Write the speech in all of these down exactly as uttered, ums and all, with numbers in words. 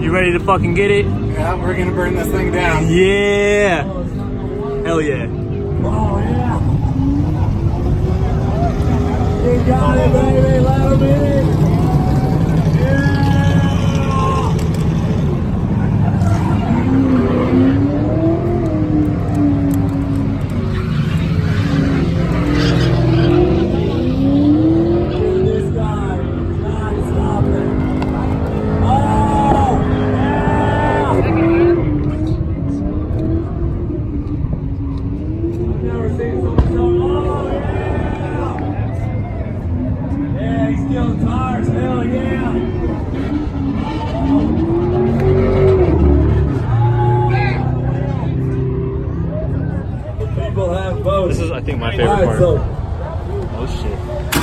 You ready to fucking get it? Yeah, we're gonna burn this thing down. Yeah. Hell yeah. Oh yeah. You got it, baby. Let me. This is, I think, my favorite part. Oh shit.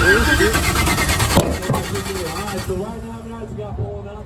Alright, so right now, guys, got pulling up.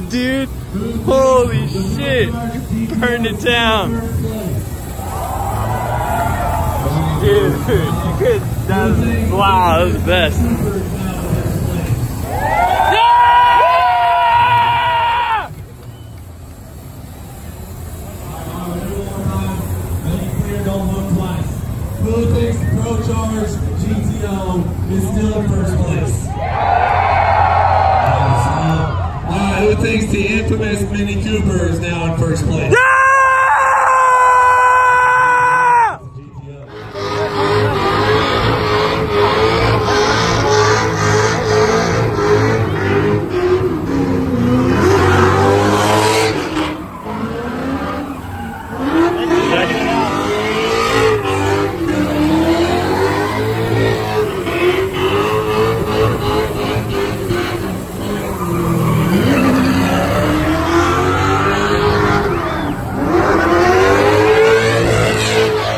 dude. Holy shit. Burned it down. Dude, you could, that was, wow, that was the best. Who thinks Pro Charge G T O is still in first place? Alright, who thinks the infamous Mini Cooper is now in first place? Yeah!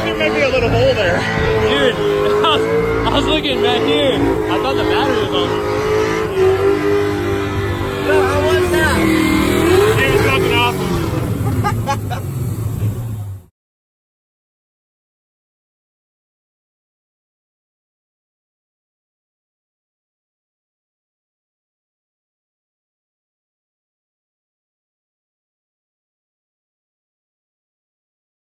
Dude, I was, I was looking back here. I thought the battery was on.